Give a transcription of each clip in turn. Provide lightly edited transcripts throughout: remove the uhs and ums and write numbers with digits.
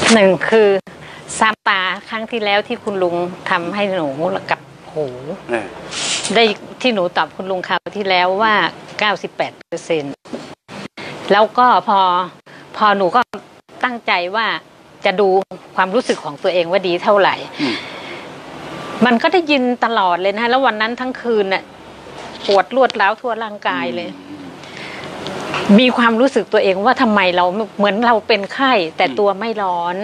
หนึ่งคือซ้ำตาครั้งที่แล้วที่คุณลุงทำให้หนูกับหูได้ที่หนูตอบคุณลุงคราวที่แล้วว่า 98%แล้วก็พอหนูก็ตั้งใจว่าจะดูความรู้สึกของตัวเองว่าดีเท่าไหร่มันก็ได้ยินตลอดเลยนะแล้ววันนั้นทั้งคืนน่ะปวดรวดร้าวทั่วร่างกายเลยมีความรู้สึกตัวเองว่าทำไมเราเหมือนเราเป็นไข้แต่ตัวไม่ร้อน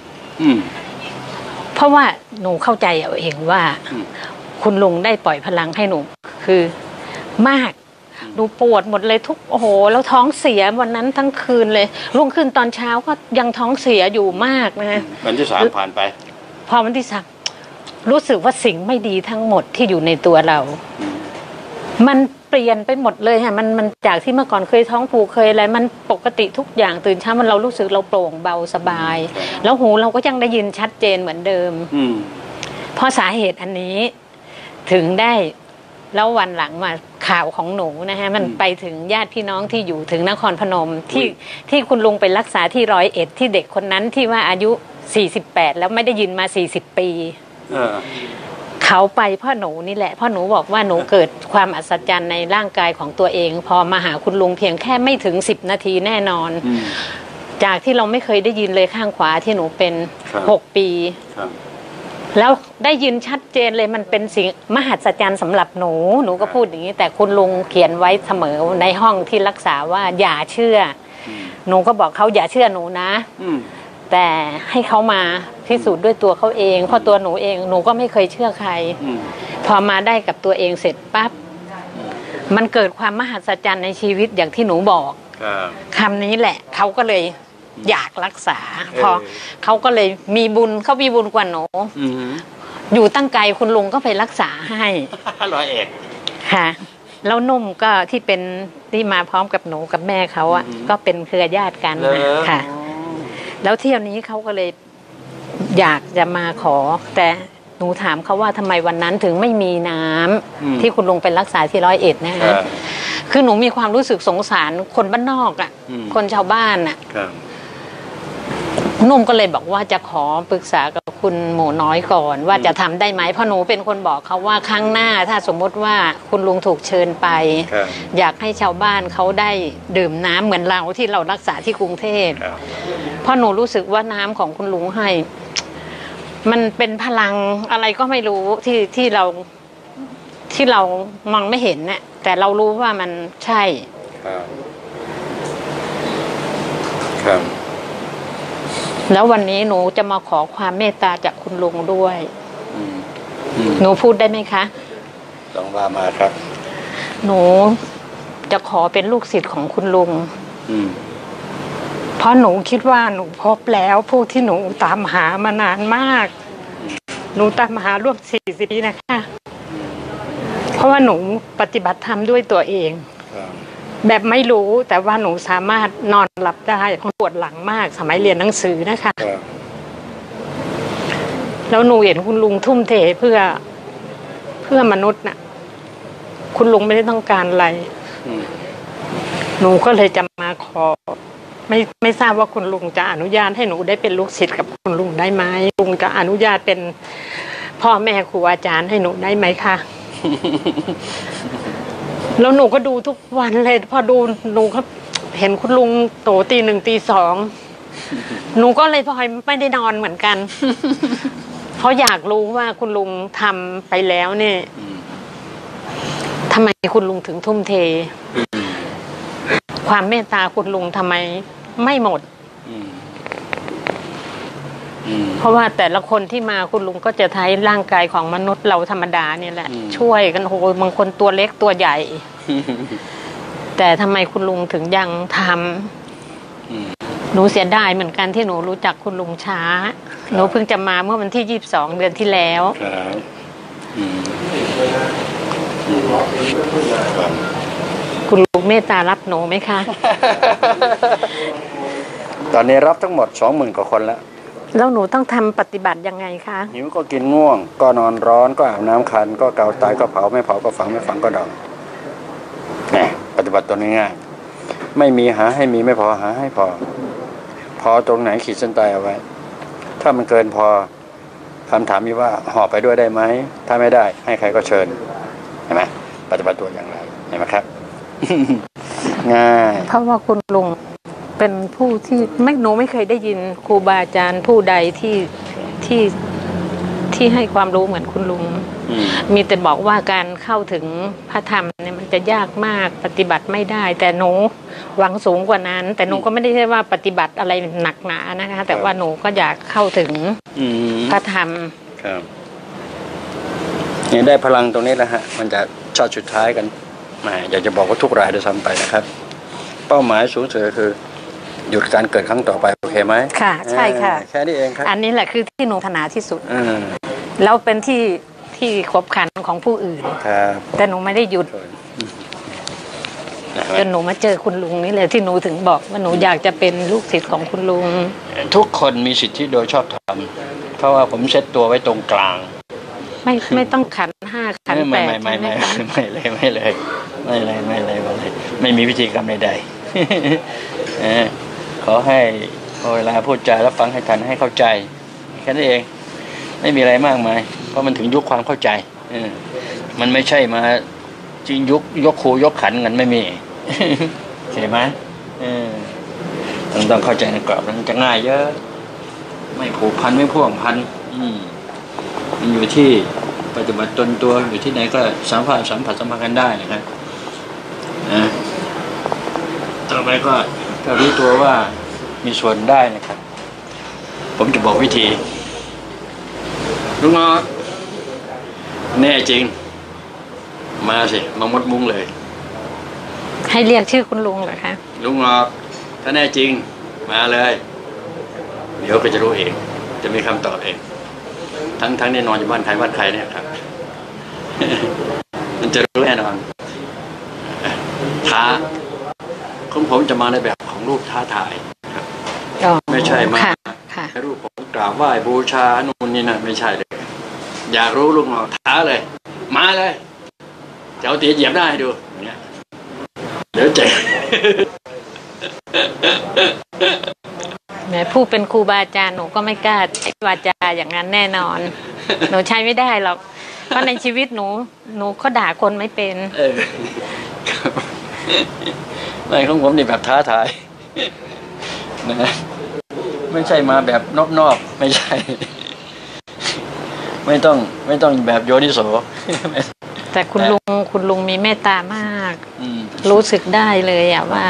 เพราะว่าหนูเข้าใจเอาเองว่าคุณลุงได้ปล่อยพลังให้หนูคือมากหนูปวดหมดเลยทุกโอ้โหแล้วท้องเสียวันนั้นทั้งคืนเลยรุ่งขึ้นตอนเช้าก็ยังท้องเสียอยู่มากนะวันที่3ผ่านไปพอวันที่3รู้สึกว่าสิ่งไม่ดีทั้งหมดที่อยู่ในตัวเรามันเปลี่ยนไปหมดเลยค่ะมันจากที่เมื่อก่อนเคยท้องผูกเคยอะไรมันปกติทุกอย่างตื่นเช้ามันเรารู้สึกเราโปร่งเบาสบายแล้วหูเราก็ยังได้ยินชัดเจนเหมือนเดิมเพราะสาเหตุอันนี้ถึงได้แล้ววันหลังมาข่าวของหนูนะฮะมันไปถึงญาติพี่น้องที่อยู่ถึงนครพนมที่คุณลุงไปรักษาที่101ที่เด็กคนนั้นที่ว่าอายุ48แล้วไม่ได้ยินมา40ปีเขาไปพ่อหนูนี่แหละพ่อหนูบอกว่าหนูเกิดความอัศจรรย์ในร่างกายของตัวเองพอมาหาคุณลุงเพียงแค่ไม่ถึง10 นาทีแน่นอนจากที่เราไม่เคยได้ยินเลยข้างขวาที่หนูเป็น6 ปีแล้วได้ยินชัดเจนเลยมันเป็นสิ่งมหัศจรรย์สำหรับหนูก็พูดอย่างนี้แต่คุณลุงเขียนไว้เสมอในห้องที่รักษาว่าอย่าเชื่อหนูก็บอกเขาอย่าเชื่อหนูนะแต่ให้เขามาพิสูจน์ด้วยตัวเขาเองเพราะตัวหนูเองหนูก็ไม่เคยเชื่อใครพอมาได้กับตัวเองเสร็จปั๊บมันเกิดความมหัศจรรย์ในชีวิตอย่างที่หนูบอกคำนี้แหละเขาก็เลยอยากรักษาพอเขาก็เลยมีบุญเขามีบุญกว่าหนูอยู่ตั้งไกลคุณลุงก็ไปรักษาให้101ค่ะแล้วนุ่มก็ที่เป็นที่มาพร้อมกับหนูกับแม่เขาอ่ะก็เป็นเครือญาติกันค่ะแล้วเที่ยวนี้เขาก็เลยอยากจะมาขอแต่หนูถามเขาว่าทำไมวันนั้นถึงไม่มีน้ำที่คุณลุงไปรักษาที่101นะฮะคือหนูมีความรู้สึกสงสารคนบ้านนอกอ่ะคนชาวบ้านอ่ะนุ่มก็เลยบอกว่าจะขอปรึกษากับคุณหมูน้อยก่อนว่าจะทำได้ไหมเพราะหนูเป็นคนบอกเขาว่าครั้งหน้าถ้าสมมติว่าคุณลุงถูกเชิญไปอยากให้ชาวบ้านเขาได้ดื่มน้ำเหมือนเราที่เรารักษาที่กรุงเทพเพราะหนูรู้สึกว่าน้ำของคุณลุงให้มันเป็นพลังอะไรก็ไม่รู้ที่เรามองไม่เห็นเนี่ยแต่เรารู้ว่ามันใช่ครับแล้ววันนี้หนูจะมาขอความเมตตาจากคุณลุงด้วยหนูพูดได้ไหมคะต้องว่ามาครับหนูจะขอเป็นลูกศิษย์ของคุณลุงเพราะหนูคิดว่าหนูพบแล้วผู้ที่หนูตามหามานานมากหนูตามหาร่วม40 ปีนะคะเพราะว่าหนูปฏิบัติธรรมด้วยตัวเองแบบไม่รู้แต่ว่าหนูสามารถนอนหลับได้เพราะปวดหลังมากสมัยเรียนหนังสือนะคะแล้วหนูเห็นคุณลุงทุ่มเทเพื่อมนุษย์น่ะคุณลุงไม่ได้ต้องการอะไรหนูก็เลยจะมาขอไม่ทราบว่าคุณลุงจะอนุญาตให้หนูได้เป็นลูกศิษย์กับคุณลุงได้ไหมลุงจะอนุญาตเป็นพ่อแม่ครูอาจารย์ให้หนูได้ไหมคะแล้วหนูก็ดูทุกวันเลยพอดูหนูก็เห็นคุณลุงโตตี 1 ตี 2หนูก็เลยพลอยไม่ได้นอนเหมือนกันเพราะอยากรู้ว่าคุณลุงทำไปแล้วเนี่ยทำไมคุณลุงถึงทุ่มเทความเมตตาคุณลุงทำไมไม่หมดเพราะว่าแต่ละคนที่มาคุณลุงก็จะใช้ร่างกายของมนุษย์เราธรรมดาเนี่ยแหละช่วยกันโหบางคนตัวเล็กตัวใหญ่แต่ทำไมคุณลุงถึงยังทำหนูเสียดายเหมือนกันที่หนูรู้จักคุณลุงช้าหนูเพิ่งจะมาเมื่อวันที่22 เดือนที่แล้วคุณลุงเมตตารับหนูไหมคะตอนนี้รับทั้งหมด 20,000 กว่าคนแล้วหนูต้องทำปฏิบัติยังไงคะหิวก็กินง่วงก็นอนร้อนก็อาบน้ำคันก็เกาตายก็เผาไม่เผาก็ฝังไม่ฝังก็ดองนี่ปฏิบัติตัวง่ายๆไม่มีหาให้มีไม่พอหาให้พอตรงไหนขีดเส้นตายเอาไว้ถ้ามันเกินพอคำถามมีว่าห่อไปด้วยได้ไหมถ้าไม่ได้ให้ใครก็เชิญเห็นไหมปฏิบัติตัวอย่างไรเห็นไหมครับ ง่ายเพราะว่าคุณลุงเป็นผู้ที่หนูไม่เคยได้ยินครูบาอาจารย์ผู้ใดที่ให้ความรู้เหมือนคุณลุงมีแต่บอกว่าการเข้าถึงพระธรรมเนี่ยมันจะยากมากปฏิบัติไม่ได้ แต่หนูหวังสูงกว่านั้น แต่หนูก็ไม่ได้ใช่ว่าปฏิบัติอะไรหนักหนานะคะแต่ว่าหนูก็อยากเข้าถึงพระธรรมครับนี่ได้พลังตรงนี้แล้วฮะมันจะชาติสุดท้ายกันอยากจะบอกว่าทุกรายด้วยซ้ำไปนะครับเป้าหมายสูงสุดคือหยุดการเกิดครั้งต่อไปโอเคไหมค่ะใช่ค่ะแค่นี้เองครับอันนี้แหละคือที่หนูถนัดที่สุดแล้วเป็นที่ขบขันของผู้อื่นแต่หนูไม่ได้หยุดจนหนูมาเจอคุณลุงนี่แหละที่หนูถึงบอกว่าหนูอยากจะเป็นลูกศิษย์ของคุณลุงทุกคนมีสิทธิโดยชอบธรรมเพราะว่าผมเซตตัวไว้ตรงกลางไม่ต้องขัน5ขัน8 ไม่เลยไม่มีพิธีกรรมใดๆขอให้เวลาพูดจาแล้วฟังให้ทันให้เข้าใจแค่นั้นเองไม่มีอะไรมากมายเพราะมันถึงยุคความเข้าใจมันไม่ใช่มาจริงยกครูยกขันกันไม่มีเห็นไหมต้องเข้าใจในกรอบมันจะง่ายเยอะไม่ผูกพันไม่พ่วงพันมันอยู่ที่ปฏิบัติตนตัวอยู่ที่ไหนก็สัมผัสสัมพันธ์กันได้นะครับต่อไปก็รู้ตัวว่ามีส่วนได้นะครับผมจะบอกวิธีลุงงอแน่จริงมาสิมามดมุ้งเลยให้เรียกชื่อคุณลุงเหรอคะลุงงอถ้าแน่จริงมาเลยเดี๋ยวก็จะรู้เองจะมีคำตอบเองทั้งแน่นอนอยู่บ้านใครเนี่ยครับ มันจะรู้แน่นอนท้าของผมจะมาในแบบของรูปท้าทายครับไม่ใช่มาให้รูปผมกราบไหว้บูชานู่นนี่นั่นไม่ใช่เลยอยากรู้ลุงงอท้าเลยมาเลยจะเอาตีเหยียบได้ดูอย่างเงี้ยเดี๋ยวเจ๊แม่ผู้เป็นครูบาอาจารย์หนูก็ไม่กล้าใช้วาจาอย่างนั้นแน่นอนหนูใช้ไม่ได้หรอกเพราะในชีวิตหนูก็ด่าคนไม่เป็นไม่ของผมนี่แบบท้าทายนะไม่ใช่มาแบบนอบๆไม่ใช่ไม่ต้องแบบโยนิโสแต่คุณลุงมีเมตตามากรู้สึกได้เลยอะว่า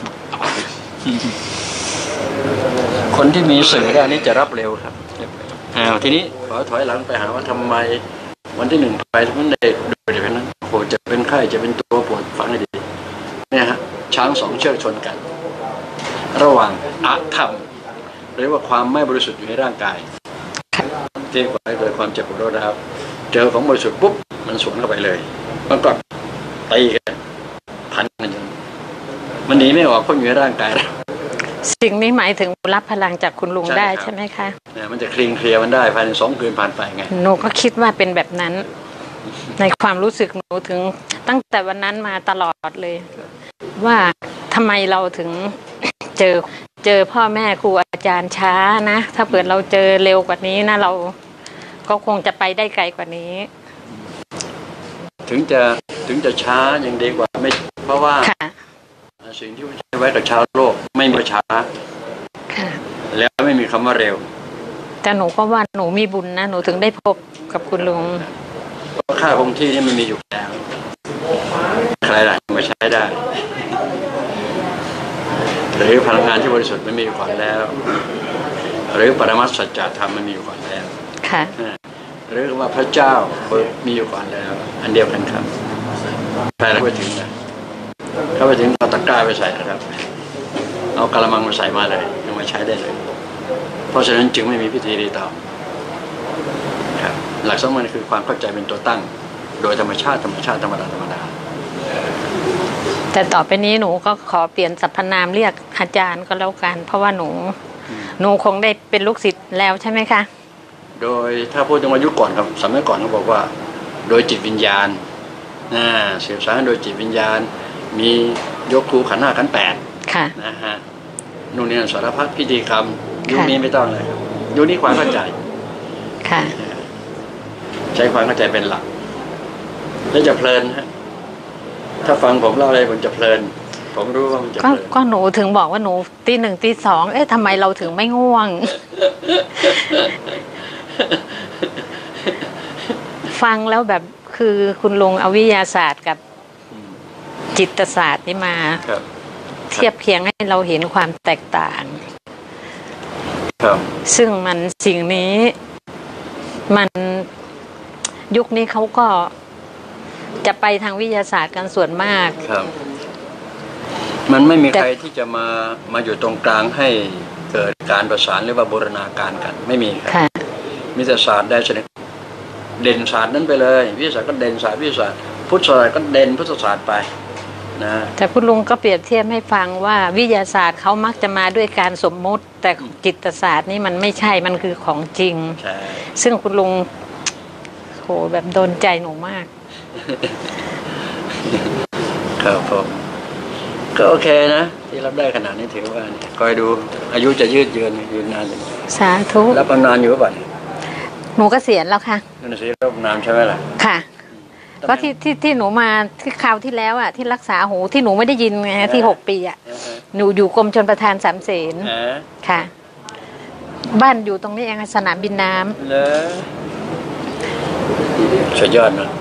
คนที่มีสื่อด้านนี้จะรับเร็วครับทีนี้ขอถอยหลังไปหาว่าทำไมวันที่1ไปทั้งเด็กโดยเฉพาะนั้นโหจะเป็นไข้จะเป็นตัวปวดฟังให้ดีเนี่ยฮะช้าง2เชือกชนกันระหว่างอธรรมหรือว่าความไม่บริสุทธิ์อยู่ในร่างกายที่ก่อให้เกิดความเจ็บปวดนะครับเจอของบริสุทธิ์ปุ๊บมันสวนเข้าไปเลยมันก็ตีกันพันกันจนมันหนีไม่ออกเพราะอยู่ในร่างกายแล้วสิ่งนี้หมายถึงรับพลังจากคุณลุงได้ใช่ไหมคะเนี่ยมันจะเคลียร์มันได้ภายใน2 คืนผ่านไปไงหนูก็คิดว่าเป็นแบบนั้นในความรู้สึกหนูถึงตั้งแต่วันนั้นมาตลอดเลยว่าทำไมเราถึงเจอพ่อแม่ครูอาจารย์ช้านะถ้าเปิดเราเจอเร็วกว่านี้นะเราก็คงจะไปได้ไกลกว่านี้ถึงจะช้ายังดีกว่าไม่เพราะว่าสิ่งที่ใช้ไว้กับชาวโลกไม่มีช้าแล้วไม่มีคำว่าเร็วแต่หนูก็ว่าหนูมีบุญนะหนูถึงได้พบกับคุณลุงเพราะค่าคงที่นี่มันมีอยู่แล้วใครล่ะมาใช้ได้หรือพลังงานที่บริสุทธิ์มันมีอยู่ก่อนแล้วหรือปรมัตถสัจธรรมมันมีอยู่ก่อนแล้วค่ะหรือว่าพระเจ้ามีอยู่ก่อนแล้วอันเดียวกันครับใครเราไปถึงนะเข้าไปถึงเอาตะกร้าไปใส่นะครับเอากระมังมาใส่มาเลยยังมาใช้ได้เลยเพราะฉะนั้นจึงไม่มีพิธีรีตองครับหลักสำคัญคือความเข้าใจเป็นตัวตั้งโดยธรรมชาติธรรมดาแต่ต่อไปนี้หนูก็ขอเปลี่ยนสรรพนามเรียกอาจารย์ก็แล้วกันเพราะว่าหนูคงได้เป็นลูกศิษย์แล้วใช่ไหมคะโดยถ้าพูดถึงอายุก่อนครับสมัยก่อนเขาบอกว่าโดยจิตวิญญาณเสียบสารโดยจิตวิญญาณมียกครูขันธ์ 5 ขันธ์ 8นะฮะนู่นนี่สารพัดพิธีกรรมยุคนี้ไม่ต้องเลยยุคนี้ความเข้าใจค่ะใช้ความเข้าใจเป็นหลักแล้วจะเพลินฮะถ้าฟังผมเล่าอะไรผมจะเพลินผมรู้ว่ามันจะเพลินก็หนูถึงบอกว่าหนูตี 1ตี 2ทำไมเราถึงไม่ง่วง ฟังแล้วแบบคือคุณลุงเอาวิทยาศาสตร์กับจิตศาสตร์นี่มาเทียบเคียงให้เราเห็นความแตกต่างซึ่งมันสิ่งนี้มันยุคนี้เขาก็จะไปทางวิทยาศาสตร์กันส่วนมากครับมันไม่มีใครที่จะมาอยู่ตรงกลางให้เกิดการประสานหรือว่าบูรณาการกันไม่มีครับมีแต่ศาสตร์ได้ชนิดเด่นศาสตร์นั้นไปเลยวิทยาศาสตร์ก็เด่นศาสตร์วิทยาศาสตร์พุทธศาสตร์ก็เด่นพุทธศาสตร์ไปนะแต่คุณลุงก็เปรียบเทียบให้ฟังว่าวิทยาศาสตร์เขามักจะมาด้วยการสมมุติแต่จิตศาสตร์นี่มันไม่ใช่มันคือของจริงซึ่งคุณลุงโหแบบโดนใจหนูมากครับผมก็โอเคนะที่รับได้ขนาดนี้ถือว่าคอยดูอายุจะยืดเยือนยืนนานสาธุรับนานอยู่ป่ะหนูเกษียณแล้วค่ะนั่นสิรับนานใช่ไหมล่ะค่ะก็ที่หนูมาที่คราวที่แล้วอ่ะที่รักษาหูที่หนูไม่ได้ยินไงที่6 ปีอ่ะหนูอยู่กรมชลประทานสามเสนค่ะบ้านอยู่ตรงนี้เองสนามบินน้ำเลยสุดยอดนะ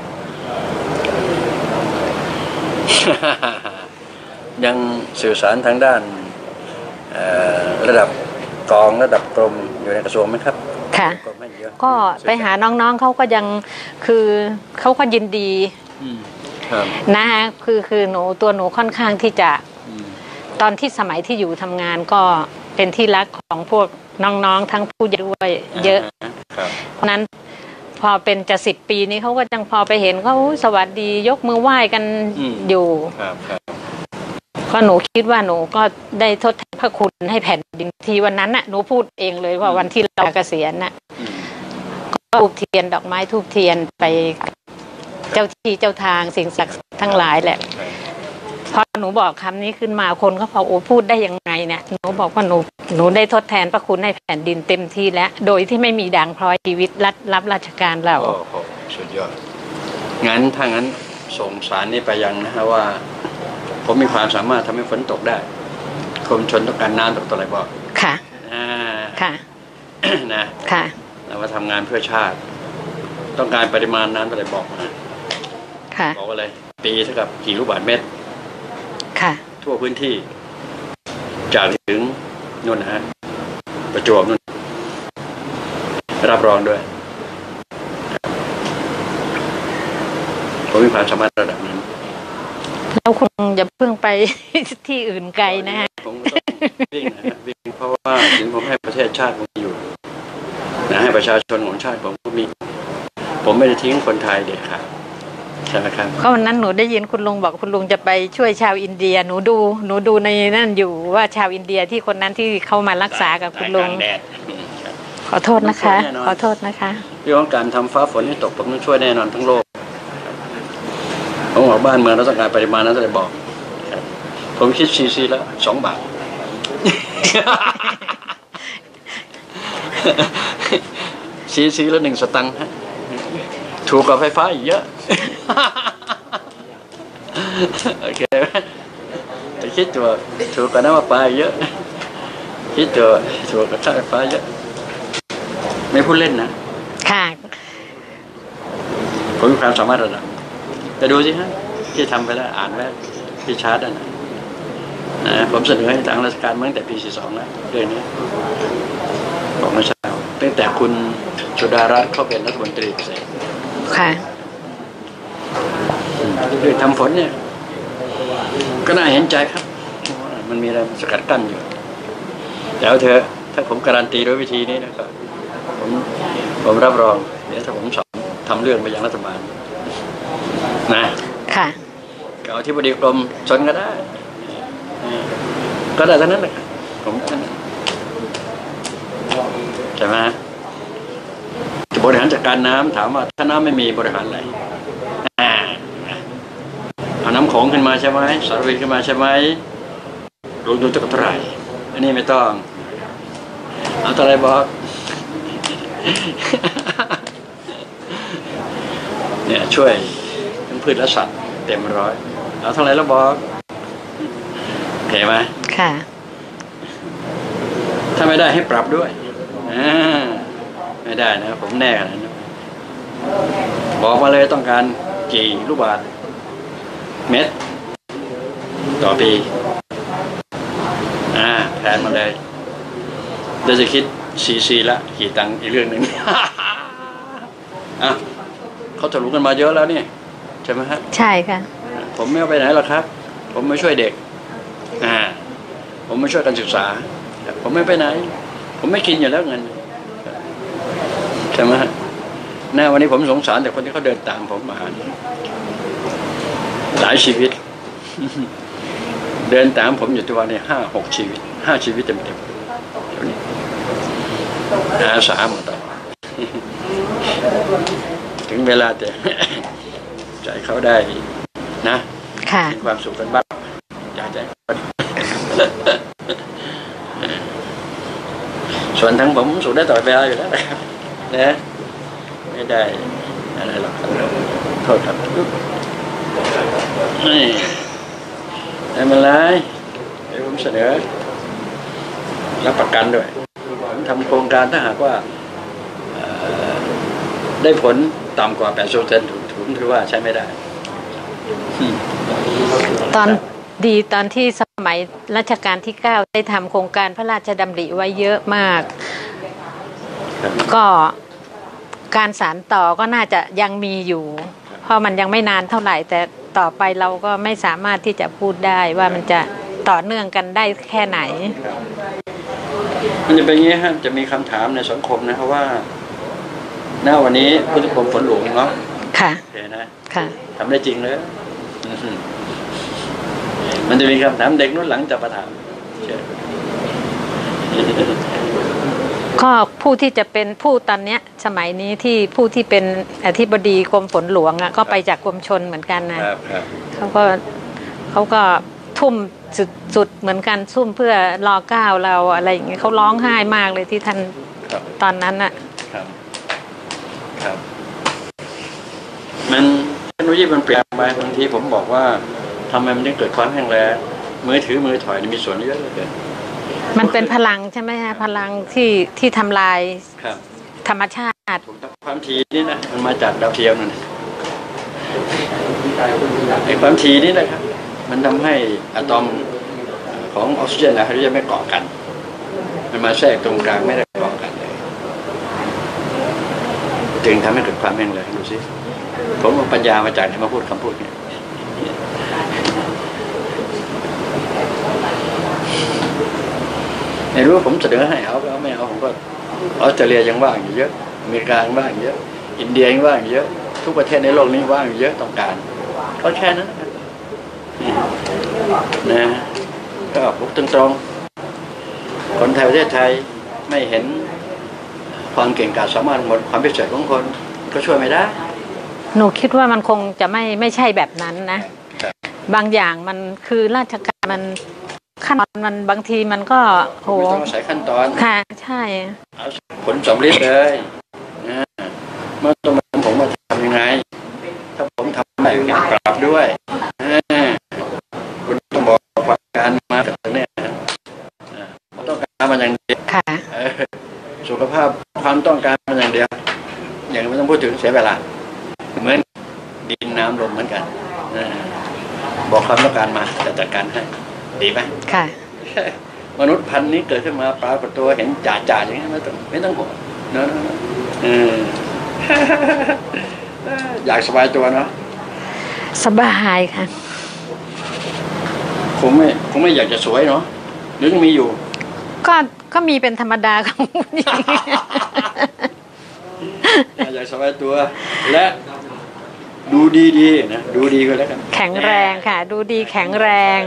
ยังสื่อสารทางด้านระดับกองระดับกรมอยู่ในกระทรวงไหมครับค่ะก็ไปหาน้องๆเขาก็ยังคือเขาก็ยินดีนะคะคือหนูค่อนข้างที่จะตอนที่สมัยที่อยู่ทำงานก็เป็นที่รักของพวกน้องๆทั้งผู้ใหญ่ด้วยเยอะนั้นพอเป็นจะ10 ปีนี้เขาก็ยังพอไปเห็นเขาสวัสดียกมือไหว้กันอยู่ก็หนูคิดว่าหนูก็ได้ทดแทนพระคุณให้แผ่นดินทีวันนั้นน่ะหนูพูดเองเลยว่าวันที่เราเกษียณน่ะก็ทูบเทียนดอกไม้ทูบเทียนไปเจ้าที่เจ้าทางสิ่งศักดิ์สิทธิ์ทั้งหลายแหละพอหนูบอกคำนี้ขึ้นมาคนก็บอกโอ้พูดได้ยังไงเนี่ยหนูบอกว่าหนูได้ทดแทนพระคุณให้แผ่นดินเต็มที่แล้วโดยที่ไม่มีด่างพร้อยชีวิตรับราชการเราโอ้โหสุดยอดงั้นถ้างั้นส่งสารนี้ไปยังนะฮะว่าผมมีความสามารถทำให้ฝนตกได้กรมชลต้องการน้ำตกตัวอะไรบอกค่ะค่ะนะค่ะเรามาทำงานเพื่อชาติต้องการปริมาณน้ำตัวอะไรบอกมาค่ะบอกว่าอะไรปีเท่ากับกี่ลูกบาศก์เมตรค่ะทั่วพื้นที่จากถึงนู่นนะฮะประจวบนู่นรับรองด้วยผมมีความสามารถระดับนั้นแล้วคุณอย่าเพิ่งไปที่อื่นไกลนะฮะผมต้องวิ่งนะฮะวิ่งเพราะว่าถึงผมให้ประเทศชาติผมอยู่นะให้ประชาชนของชาติผมก็มีผมไม่ได้ทิ้งคนไทยเด็ดขาดใช่ไหมครับก็วันนั้นหนูได้ยินคุณลุงบอกคุณลุงจะไปช่วยชาวอินเดียหนูดูในนั่นอยู่ว่าชาวอินเดียที่คนนั้นที่เข้ามารักษากับคุณลุงขอโทษนะคะขอโทษนะคะเรื่องการทำฟ้าฝนให้ตกผมต้องช่วยแน่นอนทั้งโลกผมบอกบ้านเมืองเราต้องการปริมาณนั้นจะบอกผมคิดซีแล้ว2 บาทซีแล้ว1 สตังค์ฮะถูกกว่าไฟฟ้าอีกเยอะโอเคคิดตัวถูกกว่าน้ำประปาเยอะคิดตัวถูกกว่าค่าไฟฟ้าเยอะไม่พูดเล่นนะค่ะผมมีความสามารถระดับแต่ดูสิฮะที่ทำไปแล้วอ่านแล้วที่ชาร์ตนะผมเสนอให้ทางราชการมาตั้งแต่ปี42แล้วเรื่องนี้บอกมาเช้าตั้งแต่คุณสุดารัตน์เขาเป็นรัฐมนตรีเกษตรค่ะเรื่องทำฝนเนี่ยก็น่าเห็นใจครับมันมีอะไรสกัดกั้นอยู่แล้วเธอถ้าผมการันตีด้วยวิธีนี้นะครับผมรับรองเดี๋ยวถ้าผมสอนทำเรื่องไปยังรัฐบาลนะค่ะก็เอาที่บดีกรมชนก็ได้ก็ได้เท่านั้นแหละผมใช่ไหมบริหารจัดการน้ำถามว่าถ้าน้ำไม่มีบริหารอะไรเอาน้ำโขงขึ้นมาใช่ไหมสารวินขึ้นมาใช่ไหมลงทุนจะเท่าไหร่อันนี้ไม่ต้องเอาเท่าไรบอกเนี่ยช่วยทั้งพืชและสัตว์เต็มร้อยเอาเท่าไรแล้วบอกเห็นไหมค่ะถ้าไม่ได้ให้ปรับด้วยไม่ได้นะผมแน่ขนาดนั้นบอกมาเลยต้องการกี่ลูกบาศก์เมตรต่อปีแผนมาเลยเดี๋ยวจะคิดซีละกี่ตังค์อีกเรื่องหนึ่งเขาถลุกันมาเยอะแล้วนี่ใช่ไหมฮะใช่ค่ะผมไม่เอาไปไหนหรอกครับผมไม่ช่วยเด็กผมไม่ช่วยการศึกษาผมไม่ไปไหนผมไม่กินอยู่แล้วเงินใช่ไหมฮะวันนี้ผมสงสารแต่คนที่เขาเดินตามผมมาหลายชีวิตเดินตามผมอยู่ตัวนี้5-6 ชีวิต5 ชีวิตเต็มๆอาสาหมดต่อถึงเวลาแต่ใจเขาได้นะมีความสุขกันบ้างอยากใจส่วนทั้งผมสุขได้ต่อเวลาอยู่แล้วนะครับนะไม่ได้อะไรหรอกโทษครับนี่ไม่เป็นไรเดี๋ยวผมเสนอรับประกันด้วยผมทำโครงการถ้าหากว่าได้ผลต่ำกว่า 80% ผมถือว่าใช้ไม่ได้ตอนที่สมัยรัชกาลที่9ได้ทำโครงการพระราชดำริไว้เยอะมากก็การสานต่อก็น่าจะยังมีอยู่เพราะมันยังไม่นานเท่าไหร่แต่ต่อไปเราก็ไม่สามารถที่จะพูดได้ว่ามันจะต่อเนื่องกันได้แค่ไหนมันจะเป็นอย่างนี้ฮะจะมีคำถามในสังคมนะครับว่าวันนี้พุทธกรมฝนหลวงเนาะค่ะเห็นนะค่ะทำได้จริงเลยมันจะมีคำถามเด็กนู้นหลังจะประถามก็ผู้ที่จะเป็นผู้ตอนเนี้ยสมัยนี้ที่ผู้ที่เป็นอธิบดีกรมฝนหลวงก็ไปจากกรมชลเหมือนกันนะเขาก็ทุ่มสุดเหมือนกันทุ่มเพื่อรอเก้าเราอะไรอย่างเงี้ยเขาร้องไห้มากเลยที่ท่านตอนนั้นครับมันเทคโนโลยีมันเปลี่ยนไปบางทีผมบอกว่าทำไมมันถึงเกิดความแห้งแล้งมือถือมือถอยมีส่วนเยอะเลยมันเป็นพลังใช่ไหมฮะพลังที่ทำลายธรรมชาติความถี่นี่นะมันมาจากดาวเทียมนั่นไอ้ความถี่นี่นะครับมันทำให้อะตอมของออกซิเจนและไฮโดรเจนไม่เกาะกันมันมาแทรกตรงกลางไม่ได้เกาะกันเลยจึงทำให้เกิดความแห้งแล้งดูสิผมเอาปัญญามาจากไหนมาพูดคำพูดนี้ไม่รู้ว่าผมเสนอให้เอาไม่เอาผมก็ออสเตรเลียยังว่างอยู่เยอะอเมริกายังว่างเยอะอินเดียยังว่างเยอะทุกประเทศในโลกนี้ว่างเยอะต้องการก็แค่นั้นนะก็พูดตรงๆคนไทยประเทศไทยไม่เห็นความเก่งกาจสามารถหมดความพิเศษของคนก็ช่วยไม่ได้หนูคิดว่ามันคงจะไม่ใช่แบบนั้นนะบางอย่างมันคือราชการมันขั้นตอนมันบางทีมันก็โหต้องใช้ขั้นตอนค่ะใช่ผลสำลิดเลยนะเมื่อต้องผมมาทำยังไงถ้าผมทำได้ปรับด้วยคุณต้องบอกความการมาแบบนี้ต้องการมันอย่างเดียวสุขภาพความต้องการมันอย่างเดียวอย่างไม่ต้องพูดถึงเสียเวลาเหมือนดินน้ำลมเหมือนกันบอกความต้องการมาจะจัดการให้ดีไหมค่ะมนุษย์พันธุ์นี้เกิดขึ้นมาปรากฏตัวเห็นจ่าอย่างนี้ไม่ต้องห่วงเนาะอยากสบายตัวเนาะสบายค่ะคงไม่อยากจะสวยเนาะหรือยังมีอยู่ก็มีเป็นธรรมดาของผู้หญิงอยากสบายตัวและดูดีๆนะดูดีก็แล้วกันแข็งแรงค่ะดูดีแข็งแรง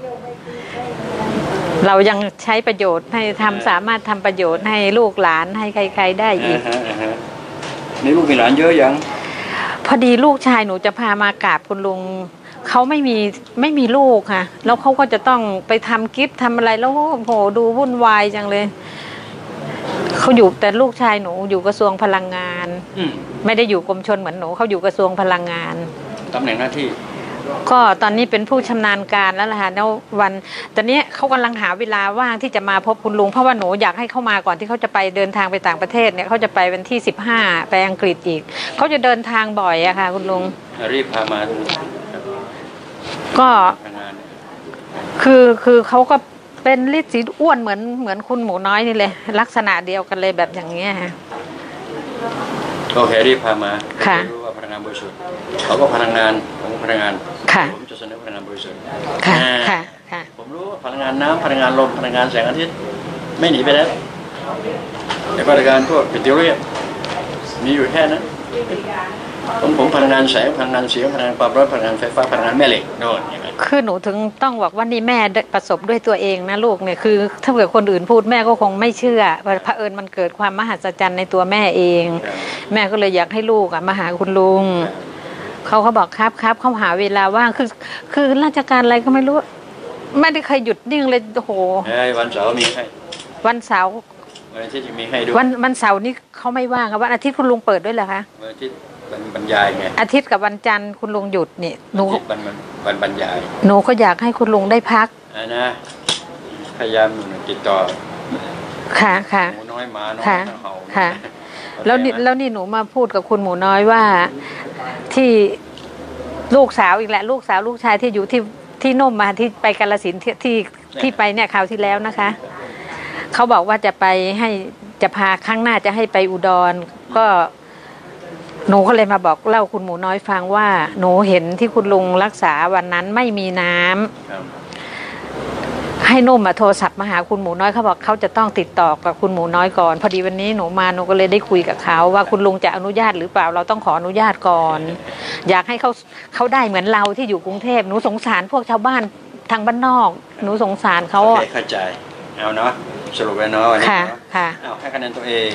เรายังใช้ประโยชน์ให้สามารถทำประโยชน์ให้ลูกหลานให้ใครๆได้อีกนี่ลูกมีหลานเยอะยังพอดีลูกชายหนูจะพามากราบคุณลุงเขาไม่มีลูกค่ะแล้วเขาก็จะต้องไปทำกิฟต์ทำอะไรแล้วโหดูวุ่นวายจังเลยเขาอยู่แต่ลูกชายหนูอยู่กระทรวงพลังงาน ไม่ได้อยู่กรมชลเหมือนหนูเขาอยู่กระทรวงพลังงานตำแหน่งหน้าที่ก็ตอนนี้เป็นผู้ชำนาญการแล้วล่ะค่ะแล้วตอนนี้เขากำลังหาเวลาว่างที่จะมาพบคุณลุงเพราะว่าหนูอยากให้เขามาก่อนที่เขาจะไปเดินทางไปต่างประเทศเนี่ยเขาจะไปวันที่15ไปอังกฤษอีกเขาจะเดินทางบ่อยอะค่ะคุณลุงรีบพามาก็คือเขาก็เป็นฤทธิ์สีอ้วนเหมือนคุณหมูน้อยนี่เลยลักษณะเดียวกันเลยแบบอย่างเงี้ยค่ะโอเครีบพามาค่ะรู้ว่าพนักงานบริษัทเขาก็พนักงานของพนักงานผมจะเสนอพนักงานบริษัทค่ะผมรู้ว่าพนักงานน้ำพนักงานลมพนักงานแสงอาทิตย์ไม่หนีไปแล้วแต่พนักงานพวกปิโตรเลียมมีอยู่แค่นั้นผมพนักงานแสงพนักงานเสียงพนักงานความร้อนพนักงานไฟฟ้าพนักงานแม่เหล็กโน่นคือหนูถึงต้องบอกว่านี่แม่ประสบด้วยตัวเองนะลูกเนี่ยคือถ้าเกิดคนอื่นพูดแม่ก็คงไม่เชื่อเผอิญมันเกิดความมหัศจรรย์ในตัวแม่เองแม่ก็เลยอยากให้ลูกมาหาคุณลุงเขาบอกครับเขาหาเวลาว่างคือราชการอะไรก็ไม่รู้ไม่ได้เคยหยุดนิ่งเลยโอ้โหวันเสาร์มีให้วันเสาร์วันอาทิตย์มีให้ด้วยวันเสาร์นี่เขาไม่ว่างครับวันอาทิตย์คุณลุงเปิดด้วยเหรอคะวันอาทิตย์บรรยายไงอาทิตย์กับวันจันทร์คุณลุงหยุดนี่หนูวันบรรยายหนูก็อยากให้คุณลุงได้พักนะพยายามติดต่อค่ะหมูน้อยมาน้อยค่ะแล้วนี่หนูมาพูดกับคุณหมูน้อยว่าที่ลูกสาวอีกแหละลูกสาวลูกชายที่อยู่ที่น่มมาที่ไปกาฬสินธุ์ที่ไปเนี่ยคราวที่แล้วนะคะเขาบอกว่าจะพาครั้งหน้าจะให้ไปอุดรก็หนูก็เลยมาบอกเล่าคุณหมูน้อยฟังว่าหนูเห็นที่คุณลุงรักษาวันนั้นไม่มีน้ำให้นุ่มโทรศัพท์มาหาคุณหมูน้อยเขาบอกเขาจะต้องติดต่อกับคุณหมูน้อยก่อนพอดีวันนี้หนูก็เลยได้คุยกับเขาว่าคุณลุงจะอนุญาตหรือเปล่าเราต้องขออนุญาตก่อนอยากให้เขาได้เหมือนเราที่อยู่กรุงเทพหนูสงสารพวกชาวบ้านทางบ้านนอกหนูสงสารเขาเข้าใจเอาเนาะสรุปแล้วเนาะวันนี้ค่ะเอาให้คะแนนตัวเอง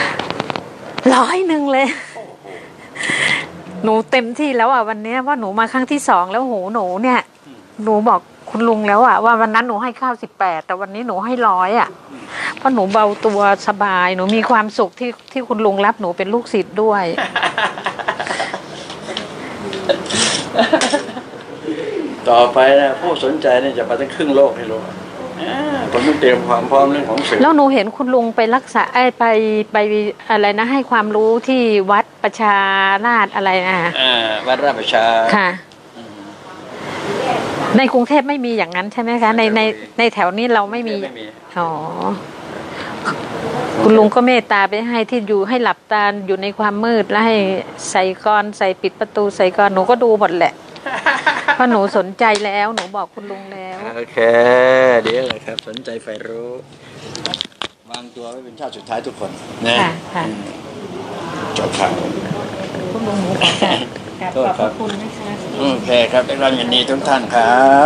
100เลยหนูเต็มที่แล้ววันนี้ว่าหนูมาครั้งที่2แล้วหนูเนี่ยหนูบอกคุณลุงแล้วว่าวันนั้นหนูให้98แต่วันนี้หนูให้100เพราะหนูเบาตัวสบายหนูมีความสุขที่คุณลุงรับหนูเป็นลูกศิษย์ด้วยต่อไปนะผู้สนใจเนี่ยจะไปตั้งครึ่งโลกให้รู้ผมต้องเตรียมความพร้อมเรื่องของสื่อแล้วหนูเห็นคุณลุงไปรักษาไปอะไรนะให้ความรู้ที่วัดประชาราษฎร์อะไรนะวัดราชประชาค่ะในกรุงเทพไม่มีอย่างนั้นใช่ไหมคะในแถวนี้เราไม่มีอ๋อคุณลุงก็เมตตาไปให้ที่อยู่ให้หลับตาอยู่ในความมืดแล้วให้ใส่กรใส่ปิดประตูใส่กรหนูก็ดูหมดแหละเพราะหนูสนใจแล้วหนูบอกคุณลุงแล้วโอเคเดี๋ยวเลยครับสนใจใฝ่รู้วางตัวไว้เป็นชาติสุดท้ายทุกคนนะจบข่าวคุณลุงหมูขอบคุณนะคะโอเคครับได้รับยินดีทุกท่านครับ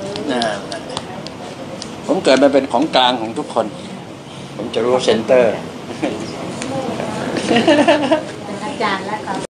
ผมเกิดมาเป็นของกลางของทุกคนผมจะรู้เซ็นเตอร์เป็นอาจารย์แล้ว